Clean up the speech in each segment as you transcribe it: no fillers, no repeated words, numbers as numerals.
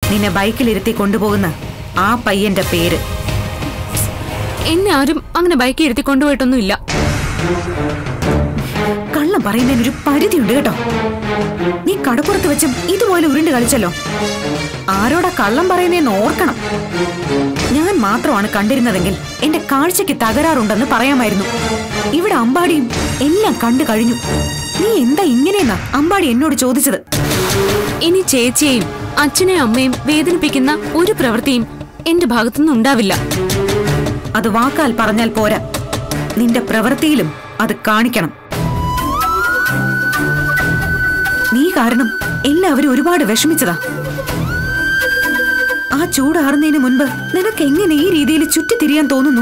നിന്നെ ബൈക്കിലിരുത്തി കൊണ്ടുപോകുന്ന ആ പയ്യന്റെ പേര്. എന്നെ ആരും അങ്ങനെ ബൈക്കിൽ ഇരുത്തി കൊണ്ടുപോയിട്ടൊന്നുമില്ല. കള്ളം പറയുന്നതിനൊരു പരിധിയുണ്ട് കേട്ടോ. നീ കടപ്പുറത്ത് വെച്ചും ഇതുപോലെ ഉരുണ്ട് കളിച്ചല്ലോ. ആരോടാ കള്ളം പറയുന്നതെന്ന് ഓർക്കണം. ഞാൻ മാത്രമാണ് കണ്ടിരുന്നതെങ്കിൽ എന്റെ കാഴ്ചയ്ക്ക് തകരാറുണ്ടെന്ന് പറയാമായിരുന്നു. ഇവിടെ അമ്പാടിയും എല്ലാം കണ്ടു കഴിഞ്ഞു. നീ എന്താ ഇങ്ങനെയെന്നാ അമ്പാടി എന്നോട് ചോദിച്ചത്. ഇനി ചേച്ചിയെയും അച്ഛനെയും അമ്മയും വേദനിപ്പിക്കുന്ന ഒരു പ്രവൃത്തിയും എന്റെ ഭാഗത്തുനിന്ന് ഉണ്ടാവില്ല. അത് വാക്കാൽ പറഞ്ഞാൽ പോരാ, നിന്റെ പ്രവൃത്തിയിലും അത് കാണിക്കണം. നീ കാരണം എല്ലാവരും ഒരുപാട് വിഷമിച്ചതാ. ആ ചൂടാറുന്നതിന് മുൻപ് നിനക്ക് എങ്ങനെ ഈ രീതിയിൽ ചുറ്റിത്തിരിയാൻ തോന്നുന്നു?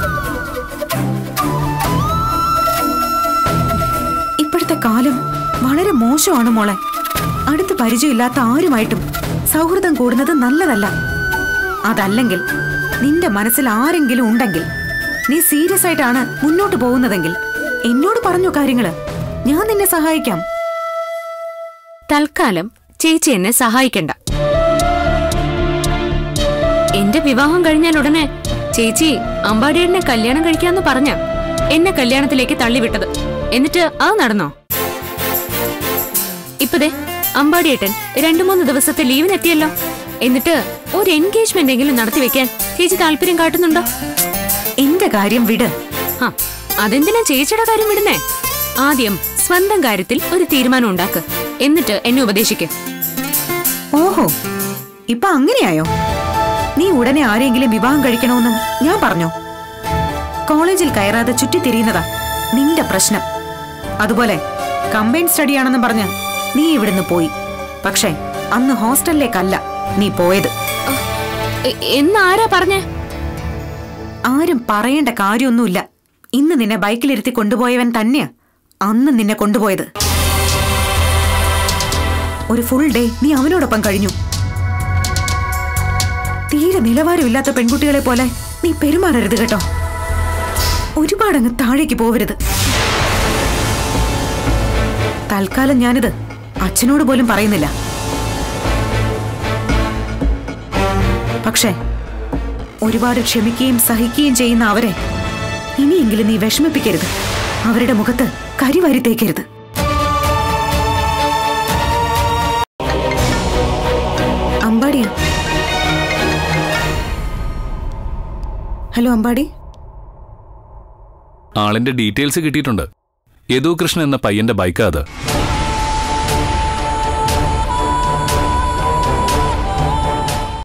ഇപ്പോഴത്തെ കാലം വളരെ മോശമാണ് മോളെ. അടുത്ത് പരിചയമില്ലാത്ത ആരുമായിട്ടും സൗഹൃദം കൂടുന്നത് നല്ലതല്ല. അതല്ലെങ്കിൽ നിന്റെ മനസ്സിൽ ആരെങ്കിലും ഉണ്ടെങ്കിൽ, നീ സീരിയസ് ആയിട്ടാണ് മുന്നോട്ട് പോകുന്നതെങ്കിൽ എന്നോട് പറഞ്ഞു കാര്യങ്ങള്. ഞാൻ നിന്നെ സഹായിക്കാം. തൽക്കാലം ചേച്ചി എന്നെ സഹായിക്കണ്ട. എന്റെ വിവാഹം കഴിഞ്ഞാൽ ഉടനെ ചേച്ചി അമ്പാടിയേട്ടനെ കല്യാണം കഴിക്കാന്ന് പറഞ്ഞ എന്നെ കല്യാണത്തിലേക്ക് തള്ളിവിട്ടത്. എന്നിട്ട് അത് നടന്നോ? ഇപ്പതേ അമ്പാടിയേട്ടൻ 2-3 ദിവസത്തെ ലീവിനെത്തിയല്ലോ. എന്നിട്ട് ഒരു എൻഗേജ്മെന്റ് എങ്കിലും നടത്തിവെക്കാൻ ചേച്ചി താല്പര്യം കാട്ടുന്നുണ്ടോ? എന്റെ കാര്യം വിട്. അതെന്തിനാ ചേച്ചിയുടെ കാര്യം വിടുന്നേ? ആദ്യം സ്വന്തം കാര്യത്തിൽ ഒരു തീരുമാനം ഉണ്ടാക്ക്. എന്നിട്ട് എന്നെ ഉപദേശിക്ക്. ഓഹോ, ഇപ്പൊ അങ്ങനെയായോ? നീ ഉടനെ ആരെങ്കിലും വിവാഹം കഴിക്കണമെന്ന് ഞാൻ പറഞ്ഞോ? കോളേജിൽ കയറാതെ ചുറ്റിത്തിരിയുന്നതാ നിന്റെ പ്രശ്നം. അതുപോലെ കമ്പൈൻ സ്റ്റഡിയാണെന്ന് പറഞ്ഞ് നീ ഇവിടുന്ന് പോയി. പക്ഷേ അന്ന് ഹോസ്റ്റലിലേക്കല്ല നീ പോയത്. എന്നാരാ പറഞ്ഞേ? ആരും പറയേണ്ട കാര്യമൊന്നുമില്ല. ഇന്ന് നിന്നെ ബൈക്കിലിരുത്തി കൊണ്ടുപോയവൻ തന്നെയാ അന്ന് നിന്നെ കൊണ്ടുപോയത്. ഒരു ഫുൾ ഡേ നീ അവനോടൊപ്പം കഴിഞ്ഞു. തീരെ നിലവാരമില്ലാത്ത പെൺകുട്ടികളെ പോലെ നീ പെരുമാറരുത് കേട്ടോ. ഒരുപാടങ്ങ് താഴേക്ക് പോവരുത്. തൽക്കാലം ഞാനിത് അച്ഛനോട് പോലും പറയുന്നില്ല. പക്ഷേ ഒരുപാട് ക്ഷമിക്കുകയും സഹിക്കുകയും ചെയ്യുന്ന അവരെ ഇനിയെങ്കിലും നീ വിഷമിപ്പിക്കരുത്. അവരുടെ മുഖത്ത് കരിവാരി തേക്കരുത്. അമ്പാടിയാ? ഹലോ അമ്പാടി. ആളിന്റെ ഡീറ്റെയിൽസ് കിട്ടിയിട്ടുണ്ട്. യദു കൃഷ്ണൻ എന്ന പയ്യന്റെ ബൈക്കാ അത്.